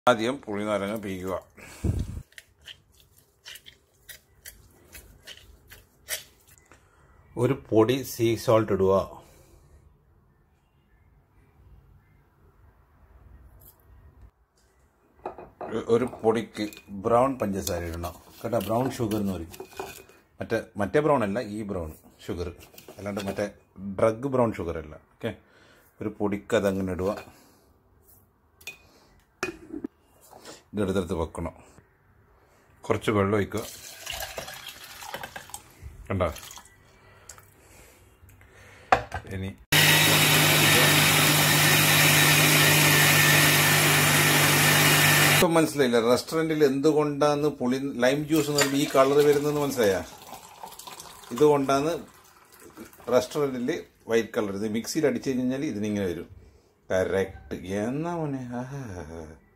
ആദ്യം പുളിനാരങ്ങ പിഴിയുക. ഒരു പൊടി സീ സോൾട്ട് ഇടുക. ഒരു പൊടിക്ക് ബ്രൗൺ പഞ്ചസാര ഇടണം കേട്ടോ. ബ്രൗൺ ഷുഗർ എന്ന് പറയും. മറ്റേ ബ്രൗൺ അല്ല, ഈ ബ്രൗൺ ഷുഗർ, അല്ലാണ്ട് മറ്റേ ഡ്രഗ് ബ്രൗൺ ഷുഗർ അല്ല. ഓക്കെ, ഒരു പൊടിക്ക് അതങ്ങനെ ഇടുക. ഇതെടുത്തെടുത്ത് വെക്കണം. കുറച്ച് വെള്ളം ഒഴിക്കുക. കണ്ടോ? ഇനി ഇപ്പം മനസ്സിലായില്ല റെസ്റ്റോറൻറ്റിൽ എന്തുകൊണ്ടാന്ന് ലൈം ജ്യൂസ് എന്ന് പറയുമ്പോൾ ഈ കളർ വരുന്നതെന്ന് മനസ്സിലായാ? ഇതുകൊണ്ടാണ് റെസ്റ്റോറൻറ്റിൽ വൈറ്റ് കളർ. ഇത് മിക്സിയിൽ അടിച്ചു കഴിഞ്ഞാൽ ഇതിനിങ്ങനെ വരും. കറക്റ്റ്. എന്നാ മോനെ,